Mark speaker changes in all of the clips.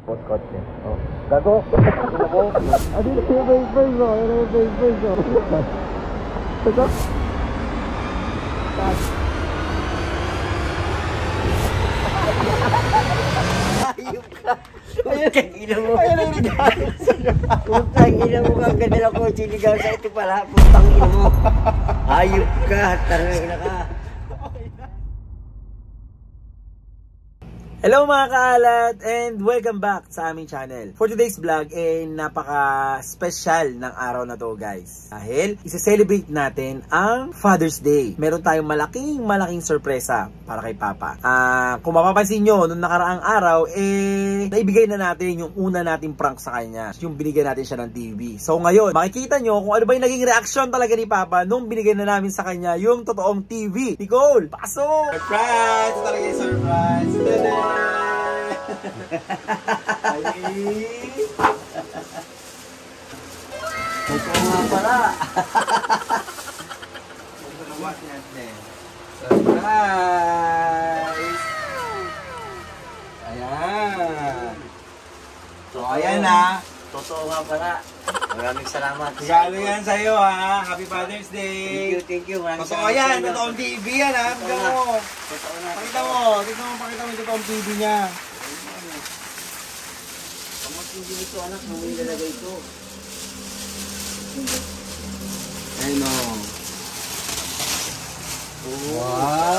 Speaker 1: Kotse. Oh. Gago. Ano yung face first mo? Ano yung face first mo? Ito?
Speaker 2: Ayun ka. Putang ina mo. Ayun ang regalo sa'yo. Putang ina mo ka. Ang ganda ng kotse ligaw sa ito pala. Putang ina mo. Ayun ka. Tarang ina ka.
Speaker 3: Hello mga kaalat and welcome back sa aming channel. For today's vlog, napaka-special ng araw na to guys. Dahil isa-celebrate natin ang Father's Day. Meron tayong malaking sorpresa para kay Papa. Kung mapapansin nyo, nung nakaraang araw, naibigay na natin yung una nating prank sa kanya. Yung binigyan natin siya ng TV. So ngayon, makikita nyo kung ano ba yung naging reaction talaga ni Papa nung binigay na namin sa kanya yung totoong TV. Nicole, pasok!
Speaker 1: Surprise! Ito talaga yung surprise! Tada!
Speaker 2: Totoo nga pala.
Speaker 1: Surprise! Ayan! So ayan na.
Speaker 2: Totoo nga pala. Maraming salamat.
Speaker 1: Regalo yan sa'yo ha. Happy Father's Day.
Speaker 2: Thank you. Maraming
Speaker 1: Totoo yan. Totoong TV yan ha.
Speaker 2: Totoo
Speaker 1: Tignan mo.
Speaker 2: Totoo na.
Speaker 1: Pakita mo yung totoong TV niya.
Speaker 2: Kamat hindi nito anak. Nung ilalagay ito.
Speaker 1: Ayun o. Wow!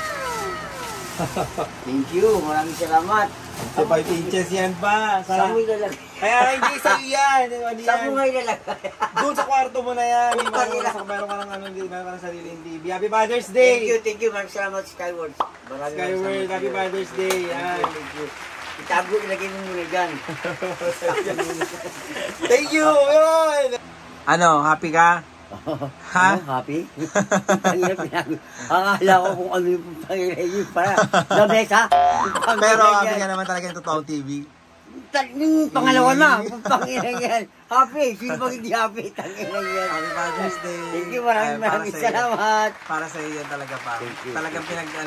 Speaker 2: Thank you. Maraming salamat.
Speaker 1: 5 inches yan pa.
Speaker 2: Saan mo ilalagay?
Speaker 1: Kaya hindi sa'yo yan.
Speaker 2: Saan mo nga ilalagay?
Speaker 1: Doon sa kwarto mo na yan. Meron ka ng sariling TV. Happy Father's Day!
Speaker 2: Thank you. Maraming salamat Skyward.
Speaker 1: Skyward, Happy Father's Day. Yan.
Speaker 2: Thank you. Itago, ilagay mo muna dyan.
Speaker 1: Thank you! Yun!
Speaker 3: Ano, happy ka? Ha?
Speaker 2: Ano, happy? Akala ko kung ano yung pangilay yun para. Lamesa?
Speaker 3: Pero happy ka naman talaga yung totoong TV.
Speaker 2: Yung pangalawa na, pangilay yan. Happy, sino bang hindi happy? Tangilay yan.
Speaker 3: Happy Father's Day.
Speaker 2: Thank you, maraming salamat.
Speaker 3: Para sa iyo yan talaga pa.
Speaker 2: Thank you.
Speaker 3: Talagang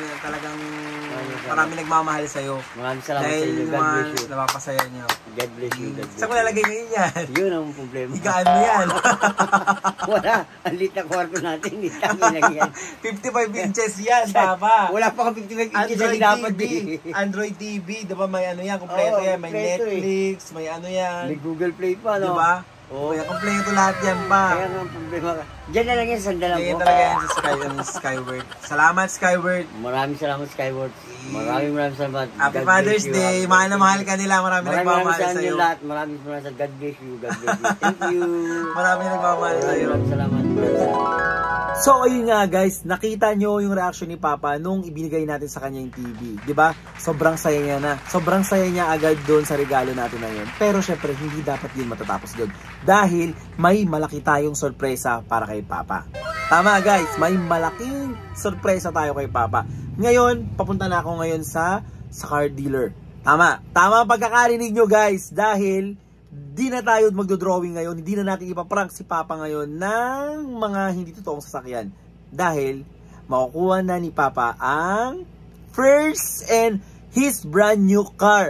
Speaker 3: marami nagmamahal sa iyo.
Speaker 2: Maraming salamat sa
Speaker 3: Dahil
Speaker 2: inyo. God bless you.
Speaker 3: napapasaya niyo.
Speaker 2: God bless you.
Speaker 3: Saan mo lalagay ngayon yan?
Speaker 2: Yun ang problema.
Speaker 3: Higaan mo yan.
Speaker 2: Wala. Ang lit na kwarto natin. Tangilay yan.
Speaker 3: 55 inches yan, Papa.
Speaker 2: Wala pa kang 55 inches
Speaker 3: Android
Speaker 2: na dapat
Speaker 3: TV.
Speaker 2: eh.
Speaker 3: Android TV, diba may ano yan, kompleto yan. May
Speaker 2: kompleto
Speaker 3: Netflix, may ano yan.
Speaker 2: May Google Play pa, no?
Speaker 3: Diba?
Speaker 2: Oo.
Speaker 3: Kaya kompleto lahat yan pa.
Speaker 2: Kaya nga ang problema ka. Diyan na lang yan, sandalan
Speaker 3: Kaya
Speaker 2: ko.
Speaker 3: talaga yan sa Skyward. Salamat, Skyward.
Speaker 2: Maraming salamat, Skyward. Maraming salamat.
Speaker 3: Happy
Speaker 2: God bless
Speaker 3: Father's
Speaker 2: you.
Speaker 3: Day. Mahal na mahal ka nila. Marami nagmamahal
Speaker 2: sa
Speaker 3: sa
Speaker 2: inyo
Speaker 3: iyo.
Speaker 2: lahat. Maraming salamat. God bless you. God bless you. Thank you.
Speaker 3: Marami nagmamahal sa iyo.
Speaker 2: Maraming salamat. Maraming salamat.
Speaker 3: So ayun nga guys, nakita nyo yung reaction ni Papa nung ibinigay natin sa kanya yung TV. 'Di ba? Sobrang saya niya na. Sobrang saya niya agad doon sa regalo natin na yun. Pero syempre, hindi dapat yun matatapos doon. Dahil may malaki tayong sorpresa para kay Papa. Tama guys, may malaking sorpresa tayo kay Papa. Ngayon, papunta na ako ngayon sa car dealer. Tama ang pagkakarinig nyo guys. Dahil di na tayo magdo-drawing ngayon. Hindi na natin ipaprank si Papa ngayon ng mga hindi totoong sasakyan. Dahil makukuha na ni Papa ang first and his brand new car.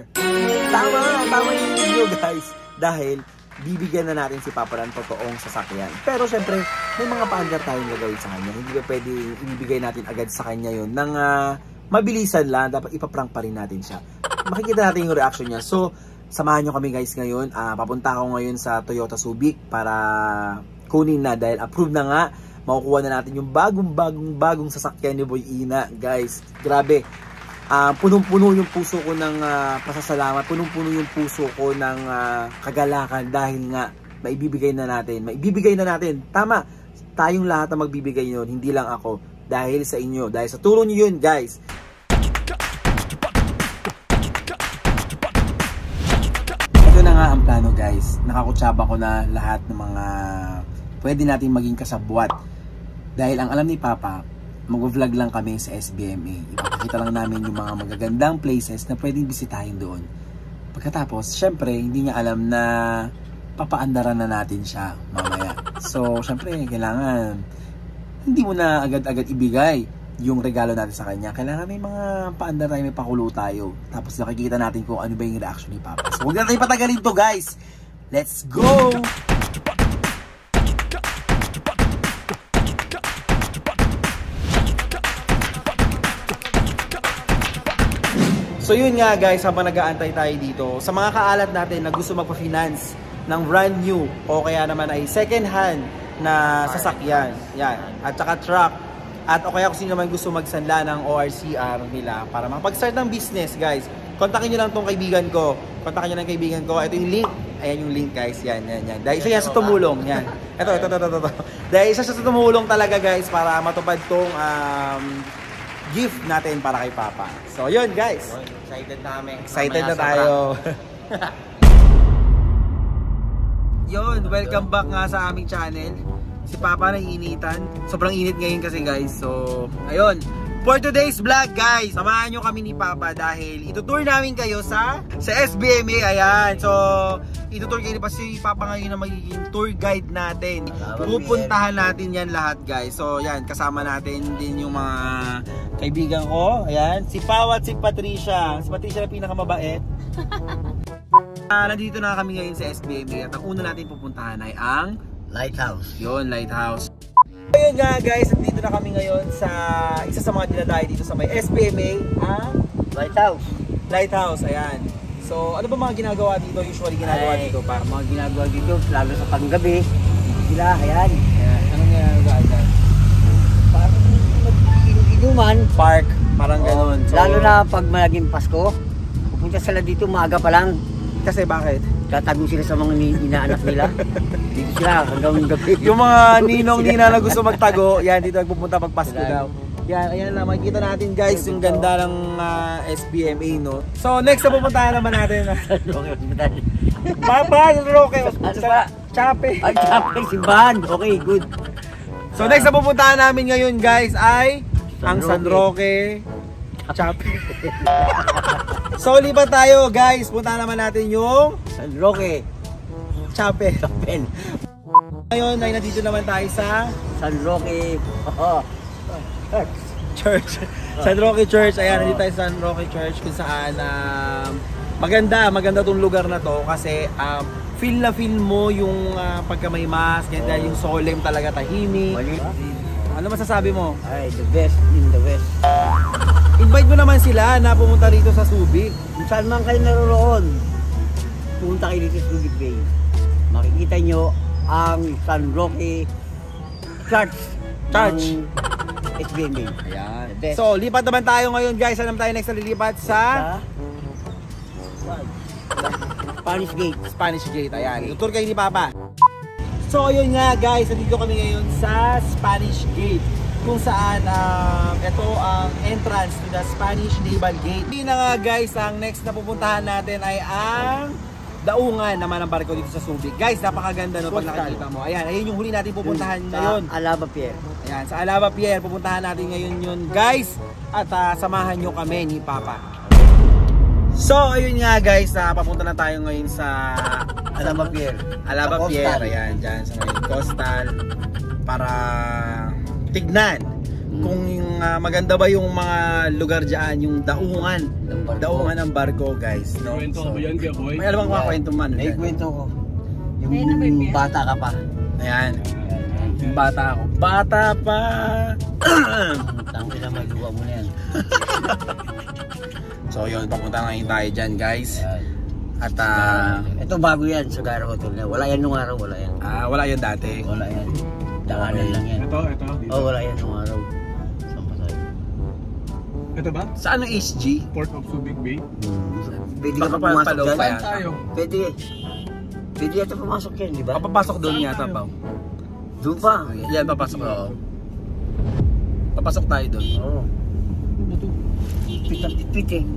Speaker 3: Tama yung video guys. Dahil bibigyan na natin si Papa ng totoong sasakyan. Pero syempre, may mga paandar tayong gagawin sa kanya. Hindi ba pwede ibibigay natin agad sa kanya yun ng mabilisan lang. Dapat ipaprank pa rin natin siya. Makikita natin yung reaction niya. So, samahan nyo kami guys ngayon. Papunta ako ngayon sa Toyota Subic para kunin na dahil approved na nga. Makukuha na natin yung bagong sasakyan ni Boy Ina. Guys, grabe. Punong-puno yung puso ko ng pasasalamat. Punong-puno yung puso ko ng kagalakan dahil nga maibibigay na natin. Tama, tayong lahat ang magbibigay yun. Hindi lang ako. Dahil sa inyo. Dahil sa tulong nyo yun guys. Ito na nga ang plano guys. Nakakutsaba ko na lahat ng mga pwede natin maging kasabwat. Dahil ang alam ni Papa, mag-vlog lang kami sa SBMA. Ipapakita lang namin yung mga magagandang places na pwedeng bisitahin doon. Pagkatapos, syempre, hindi niya alam na papaandaran na natin siya mamaya. So, syempre, kailangan hindi mo na agad-agad ibigay yung regalo natin sa kanya. Kailangan may mga paandar tayo, may pakulo tayo. Tapos nakikita natin kung ano ba yung reaction ni Papa. So huwag na tayo patagalin to, guys. Let's go! So yun nga guys, habang nag-aantay tayo dito, sa mga kaalat natin na gusto magpa-finance ng brand new o kaya naman ay second hand na sasakyan, yan, at saka truck, at o kaya kung sino naman gusto magsanla ng ORCR nila para makapag-start ng business, guys, kontakin nyo lang tong kaibigan ko. Kontakin nyo lang kaibigan ko. Ito yung link. Ayan yung link, guys. Yan. Dahil isa yan sa tumulong. Yan. Ito. Dahil isa siya sa tumulong talaga, guys, para matupad tong gift natin para kay Papa. So, yun, guys.
Speaker 2: Excited na kami.
Speaker 3: Excited na tayo. Yun, welcome back nga sa aming channel. Si Papa naiinitan. Sobrang init ngayon kasi, guys. So, ayun. For today's vlog, guys, samahan nyo kami ni Papa dahil itutour namin kayo sa SBMA. Ayan. So, itutour kayo pa si Papa ngayon na magiging tour guide natin. Pupuntahan natin yan lahat, guys. So, yan. Kasama natin din yung mga kaibigan ko. Ayan. Si Pao at si Patricia. Si Patricia na pinakamabait. Nandito na kami ngayon sa SBMA. At ang una natin pupuntahan ay ang
Speaker 2: Lighthouse.
Speaker 3: Yun, Lighthouse. Ayun nga guys, dito na kami ngayon sa isa sa mga dinadayo dito sa may SBMA, ang Lighthouse, ayan. So, ano ba mga ginagawa dito? Usually ginagawa dito pa?
Speaker 2: Mga ginagawa dito, lalo sa panggabi. Sila, ayan.
Speaker 3: Anong ginagawa dyan?
Speaker 2: Parang inuman.
Speaker 3: Park, parang gano'n. So,
Speaker 2: Lalo na pag malaging Pasko, pupunta sila dito maaga pa lang.
Speaker 3: kasi bakit?
Speaker 2: Tatago sila sa mga inaanak nila. Dito sila hanggang gabi.
Speaker 3: Yung mga ninong-nina na gusto magtago, yan, dito nagpupunta pag Pasko daw. Yan, ayan lang, makikita natin guys yung ganda ng SBMA, no? So, next na pupuntahan naman natin. Papa, Roque, Chape.
Speaker 2: Ay, Chape, simbahan. Okay, good.
Speaker 3: So, next na pupuntahan namin ngayon guys ay ang San Roque, Chape. So, lipat tayo guys. Puntahan naman natin yung
Speaker 2: San Roque,
Speaker 3: Chape.
Speaker 2: Chapel.
Speaker 3: Ngayon ay nandito naman tayo sa
Speaker 2: San Roque.
Speaker 3: Church. San Roque Church. Ayan, nandito tayo sa San Roque Church kung saan maganda tong lugar na to kasi feel na feel mo yung pagka may mass, ganda yung solemn talaga, tahimik. Ano masasabi mo?
Speaker 2: Ay, the best in the West.
Speaker 3: Invite mo naman sila na pumunta rito sa Subic.
Speaker 2: Kung saan man kayo naroroon, pumunta kayo dito sa Subic Bay. Makikita nyo ang San Roque Church.
Speaker 3: Church.
Speaker 2: SBMA.
Speaker 3: Ayan.
Speaker 2: The best.
Speaker 3: So, lipat naman tayo ngayon guys. Saan naman tayo next na lilipat? Sa
Speaker 2: Spanish Gate.
Speaker 3: Spanish Gate. Ayan. Tutur kayo ni Papa. So, ayun nga guys. Nandito kami ngayon sa Spanish Gate. Kung saan ito ang entrance to the Spanish Naval Gate. Hindi na nga guys, ang next na pupuntahan natin ay ang daungan naman ng barko dito sa Subic. Guys, napakaganda no pag nakikita mo. Ayan, ayun yung huli natin pupuntahan ngayon.
Speaker 2: Sa Alaba Pier.
Speaker 3: Ayan, sa Alaba Pier, pupuntahan natin ngayon yun guys. At samahan nyo kami ni Papa. So, ayun nga guys, papunta na tayo ngayon sa
Speaker 2: Alaba Pier.
Speaker 3: Alaba Pier, ayan, dyan sa may coastal. Para tignan kung maganda ba yung mga lugar dyan, yung daungan ng barko guys, no?
Speaker 4: Kwento ko yan, kaya boy.
Speaker 3: May alam mga kwento man.
Speaker 2: May kwento ko. Yung bata ka pa.
Speaker 3: Ayan. Yung bata ako. Bata pa.
Speaker 2: Tangki na may luwa mo na yan.
Speaker 3: So yun, papunta ngayon tayo dyan guys. At
Speaker 2: ito bago yan sa Gara Hotel na. Wala yan nung araw, wala yan.
Speaker 3: wala yan dati.
Speaker 2: Wala yan. Daanan lang yan.
Speaker 4: Ito, dito.
Speaker 2: Oh, wala yan nung araw. Saan pa tayo?
Speaker 4: Ito ba?
Speaker 3: Saan ang SG?
Speaker 4: Port of Subic Bay.
Speaker 2: Pwede ka
Speaker 3: Baka
Speaker 2: pa pumasok
Speaker 3: paloob
Speaker 2: dyan?
Speaker 3: pa
Speaker 4: Saan
Speaker 3: yan.
Speaker 4: tayo?
Speaker 2: Pwede. Pwede yata pumasok yan, di ba?
Speaker 3: Papapasok doon yata pa.
Speaker 2: Doon pa.
Speaker 3: Yan, papasok. Oo. Papasok tayo doon.
Speaker 2: Oo. Pit ang pit eh.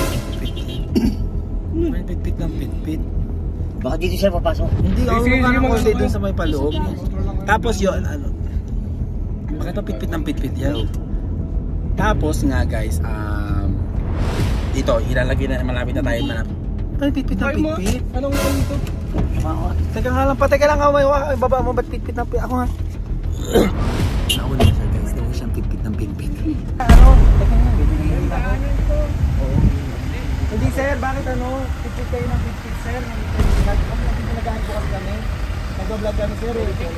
Speaker 3: May pit-pit ng pit-pit.
Speaker 2: Baka dito siya papasok.
Speaker 3: Hindi,
Speaker 4: Sige,
Speaker 3: ako
Speaker 4: sige,
Speaker 3: mukha
Speaker 4: mga
Speaker 3: kasi
Speaker 4: ano.
Speaker 3: doon sa may paloob. Tapos yun, bakit pa pit-pit ng pit-pit yan? Tapos nga guys, dito, ilalagay na, malapit na tayo manap. Ay, pit-pit ng pit-pit.
Speaker 4: Anong ito dito?
Speaker 3: Teka nga lang pa, teka lang, may baba mo, ba't pit-pit ng pit? Ako nga. Nauna siya guys, hindi mo siyang pit-pit ng pit-pit. Hindi sir, bakit ano? Pipit kayo ng pipit sir. Nag-ahan po kami. Nag-vlog kami sir.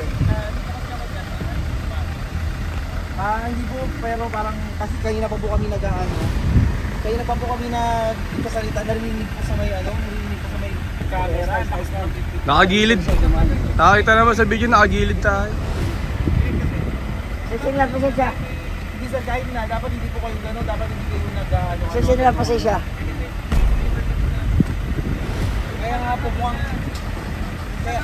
Speaker 3: Hindi po, pero parang kasi kanina pa po kami nag-aano. Kanina pa po kami nagsasalita, narinig po sa may ano, narinig po sa may camera.
Speaker 4: Nakagilid. Nakakita naman sa video, nakagilid tayo.
Speaker 2: Session lang, pasensya.
Speaker 3: Hindi sir, kahit na, dapat hindi po kayo gano'n, dapat hindi kayo nag-aano.
Speaker 2: Session lang, pasensya.
Speaker 3: Kaya nga po mukhang... Kaya...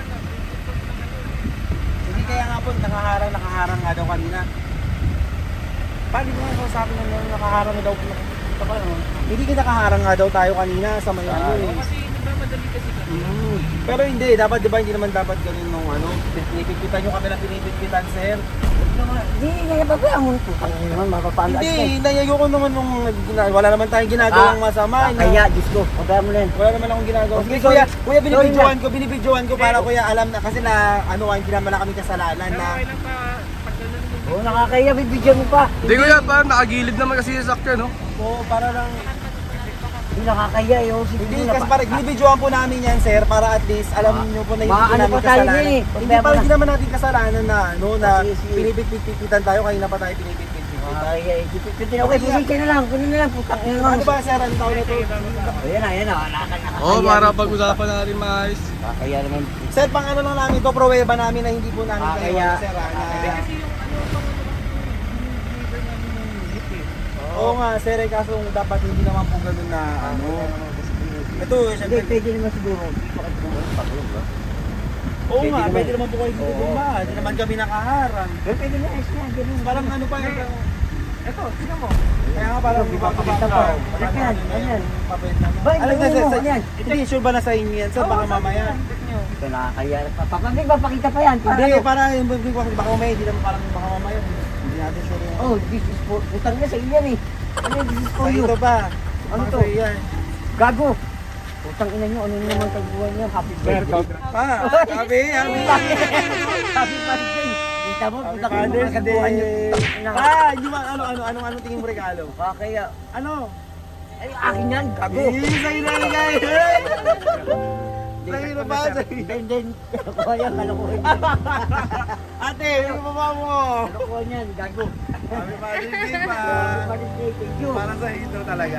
Speaker 3: Hindi kaya nga po, nakaharang nga daw kanina. Paano mo nga sa akin na nakaharang na daw po? Hindi kita nakaharang nga daw tayo kanina sa may ano eh. Kasi nagmamadali kasi kami. Pero hindi, dapat diba hindi naman dapat ganun nung ano, pinipitpitan yung kabila pinipitpitan sir.
Speaker 2: Hindi, nababayaan po. Ano naman, mapapanda.
Speaker 3: Hindi, ayoko naman nung wala naman tayong ginagawang masama.
Speaker 2: Kaya, Diyos ko, mabayaan mo na yan.
Speaker 3: Wala naman akong ginagawa.
Speaker 2: Okay,
Speaker 3: Sige, kuya,
Speaker 2: sorry
Speaker 3: binibidyohan ko para kuya alam na kasi na ano, hindi naman na kami kasalanan na.
Speaker 2: Oo, nakakaya, bibidyo mo pa.
Speaker 4: Hindi ko yan, parang nakagilid naman kasi yung sakyan, no?
Speaker 3: Oo, para lang.
Speaker 2: Hindi nakakaya, yun.
Speaker 3: Hindi, kasi parang binibidyohan po namin yan, sir, para at least alam niyo po na hindi
Speaker 2: Maano
Speaker 3: namin
Speaker 2: pa tayo
Speaker 3: kasalanan.
Speaker 2: eh.
Speaker 3: Hindi naman natin kasalanan na, ano, na
Speaker 2: Sige.
Speaker 3: pinipit-pit-pitan tayo, kanina pa tayo pinipit-pit-pitan.
Speaker 2: Nakakaya, okay, pasensya na lang, kunin na lang, putang ina
Speaker 3: Ano ba, sir, ang tao na ito?
Speaker 2: Ayan na, nakakaya.
Speaker 4: Oo, para pag-usapan natin maayos.
Speaker 2: Nakakaya naman.
Speaker 3: Sir, pang ano lang namin ito, pruweba namin na hindi po namin kayo,
Speaker 2: Kaya,
Speaker 3: sir, Oo nga, sir, kaso dapat hindi naman po ganun na ano. Ito,
Speaker 2: Hindi,
Speaker 3: syempre.
Speaker 2: pwede naman siguro. Bakit mo
Speaker 3: Oo nga, pwede naman po kayo bumaba. Hindi naman kami nakaharang.
Speaker 2: pwede na, ayos na, ganun.
Speaker 3: Parang ano pa yung... Ito, tingnan mo. Kaya nga parang
Speaker 2: Pakita pa. Ayan, ayan. Ba,
Speaker 3: Alam na,
Speaker 2: mo,
Speaker 3: sir,
Speaker 2: ayan.
Speaker 3: hindi, sure ba nasa inyo yan? Sir, baka mamaya.
Speaker 2: Ito nakakaya. Papamig ba, pakita pa yan. Para
Speaker 3: Hindi,
Speaker 2: ano?
Speaker 3: para yung baka mamaya, hindi naman parang baka mamaya. Hindi natin sure yung...
Speaker 2: Oh, this is for... Utang na sa iyo yan eh. Ano yung this is for you?
Speaker 3: Ito pa.
Speaker 2: Ano to? Gago. Utang ina nyo, ano nyo naman tagbuhan nyo? Happy birthday.
Speaker 3: Pa, happy
Speaker 2: birthday. Kita mo,
Speaker 3: Happy
Speaker 2: utang ina
Speaker 3: Father's
Speaker 2: mga tagbuhan nyo.
Speaker 3: Day. Yung ano tingin mo regalo?
Speaker 2: Kaya,
Speaker 3: Ano?
Speaker 2: ay akin yan, gago.
Speaker 3: Sa'yo na guys! Sa'yo na ba?
Speaker 2: Then, kaya kalokohan yan.
Speaker 3: Ate, yung baba mo!
Speaker 2: Kalokohan yan, gago.
Speaker 3: Happy Father's Day pa!
Speaker 2: Happy Father's Day, thank you.
Speaker 3: Para sa ito talaga.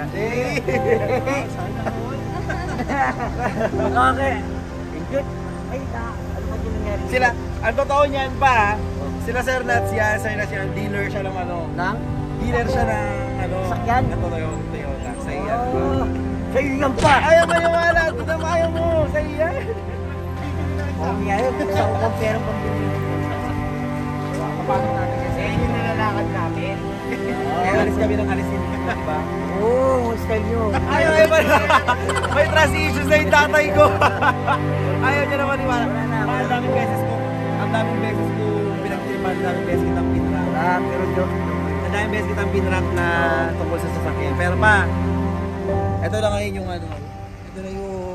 Speaker 2: Okay. Thank you. Ay, ano ba yung nangyari?
Speaker 3: Sila, ang totoo niyan pa, sila Sir Nats yan, dealer siya ng ano.
Speaker 2: Nang?
Speaker 3: Dealer siya ng ano.
Speaker 2: Sakyan?
Speaker 3: Ng Toyota. Sa iyan.
Speaker 2: Oh, sa'yo yan pa.
Speaker 3: Ayaw mo yung wala, ito mo ayaw mo. Sa iyan.
Speaker 2: Oh, nangyari, sa ukang pera pambili.
Speaker 3: Kapasok natin kasi. Yan yung nalalakad namin. Kaya alis kami ng alisin. Diba?
Speaker 2: Oo, style nyo.
Speaker 3: Ayaw, may trust issues na yung tatay ko. Ayaw niya naman iwala. Ang daming beses ko pinagtiripan, ang daming beses kitang pinrank.
Speaker 2: Pero joke.
Speaker 3: Ang daming beses kitang pinrank na tungkol sa sasakyan. Pero pa, ito na ngayon yung ano, ito na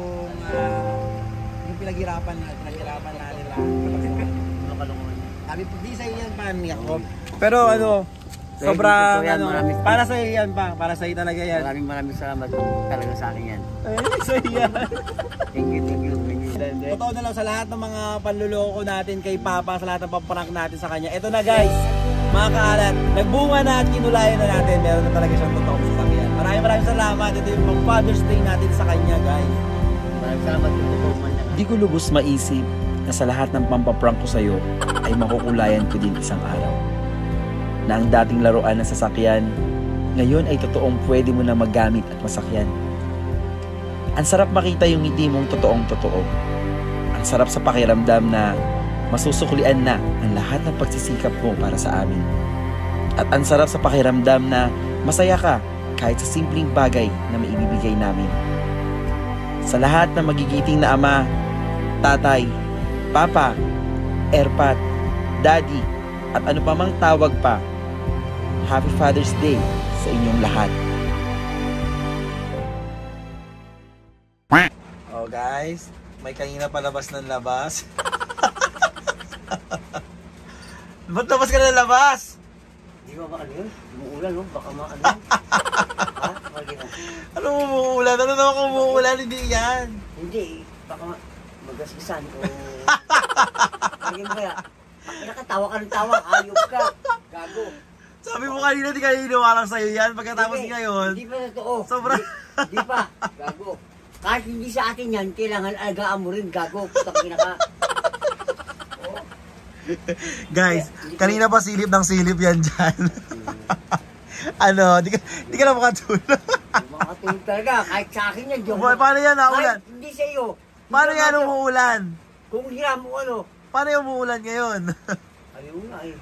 Speaker 3: yung pinaghirapan natin lang. Sabi po, di sa'yo yan pa, niyak ko. Pero ano, sobrang
Speaker 2: Yan,
Speaker 3: ano,
Speaker 2: maraming-
Speaker 3: para sa'yo yan pa, para sa'yo talaga yan.
Speaker 2: Maraming salamat talaga sa akin yan.
Speaker 3: Sa'yo yan.
Speaker 2: Thank you, thank you.
Speaker 3: Totoo na lang sa lahat ng mga panluloko natin kay Papa, sa lahat ng pamprank natin sa kanya. Ito na guys, mga kaalat, nagbunga na at kinulayan na natin. Meron na talaga siyang totoong sasakyan. Maraming salamat. Ito yung Father's Day natin sa kanya guys.
Speaker 2: Maraming salamat yung totoo man yan.
Speaker 5: Di ko lubos maisip na sa lahat ng pampaprank ko sa'yo ay makukulayan ko din isang araw. Na ang dating laruan ng sasakyan, ngayon ay totoong pwede mo na magamit at masakyan. Ang sarap makita yung ngiti mong totoong totoo. Ang sarap sa pakiramdam na masusuklian na ang lahat ng pagsisikap mo para sa amin. At ang sarap sa pakiramdam na masaya ka kahit sa simpleng bagay na maibibigay namin. Sa lahat ng magigiting na ama, tatay, papa, erpat, daddy, at ano pa mang tawag pa, Happy Father's Day sa inyong lahat.
Speaker 3: Oh guys, may kanina palabas ng labas. Ba't labas ka na labas?
Speaker 2: Di ba baka yun? Umuulan, no? Baka makano. Ha? Bakit na?
Speaker 3: Ano umuulan? Ano naman kung umuulan? Hindi yan.
Speaker 2: Hindi, baka magasisan o... Bakit mo kaya? Nakatawa ka ng tawa, ayop ka. Gago.
Speaker 3: Sabi mo kanina, di ka iniwalang sa'yo yan. Pagkatapos
Speaker 2: Hindi,
Speaker 3: ngayon,
Speaker 2: Hindi pa totoo.
Speaker 3: Sobra.
Speaker 2: Hindi pa. Gago. Kahit hindi sa atin yan, kailangan alagaan mo rin. Gago. Putang ina ka.
Speaker 3: guys, kanina pa silip ng silip yan dyan. Ano, di ka na makatulog.
Speaker 2: Makatulog talaga. Kahit sa akin yan.
Speaker 3: Paano yan, naulan?
Speaker 2: Kahit hindi sa iyo.
Speaker 3: Paano yan umuulan?
Speaker 2: Kung hiram mo ano.
Speaker 3: Paano yung umuulan ngayon?
Speaker 2: Ayaw nga eh.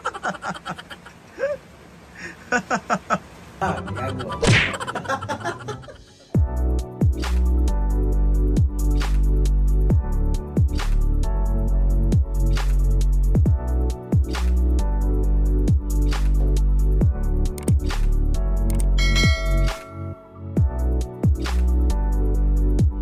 Speaker 2: Gago.